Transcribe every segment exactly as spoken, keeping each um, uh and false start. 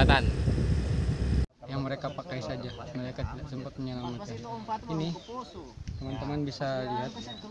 Selatan. Yang mereka pakai saja, mereka tidak sempat menyelamatkan. Ini teman-teman bisa lihat,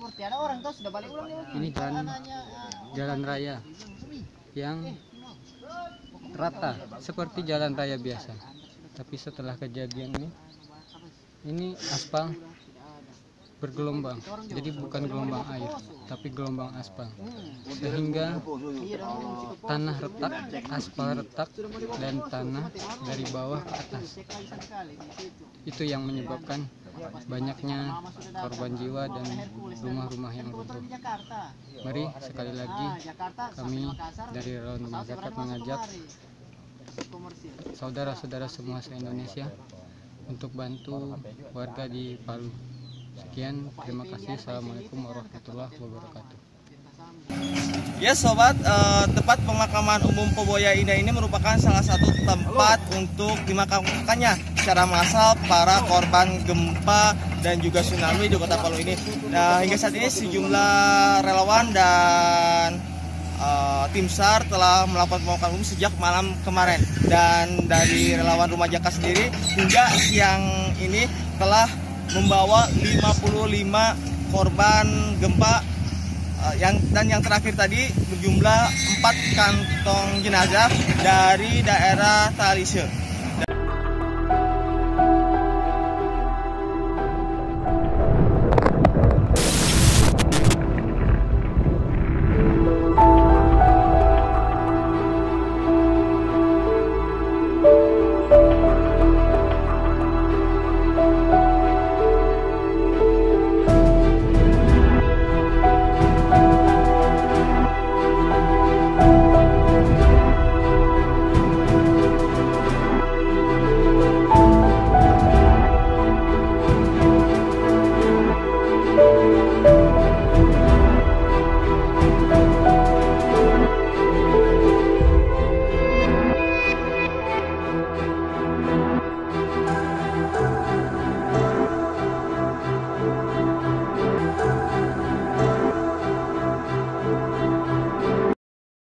ini jalan jalan raya yang rata seperti jalan raya biasa, tapi setelah kejadian ini ini aspal bergelombang, jadi bukan gelombang air tapi gelombang aspal, sehingga tanah retak, aspal retak, dan tanah dari bawah ke atas. Itu yang menyebabkan banyaknya korban jiwa dan rumah-rumah yang runtuh. Mari sekali lagi kami dari Relawan Rumah Zakat mengajak saudara-saudara semua se-Indonesia untuk bantu warga di Palu. Sekian, terima kasih. Assalamualaikum warahmatullahi wabarakatuh. Ya sobat, eh, tempat pemakaman umum Poboya Indah ini merupakan salah satu tempat untuk dimakamkannya secara massal para korban gempa dan juga tsunami di kota Palu ini. Nah, hingga saat ini sejumlah relawan dan uh, tim SAR telah melakukan pemakaman umum sejak malam kemarin. Dan dari relawan Rumah Zakat sendiri hingga siang ini telah membawa lima puluh lima korban gempa uh, yang dan yang terakhir tadi berjumlah empat kantong jenazah dari daerah Talise.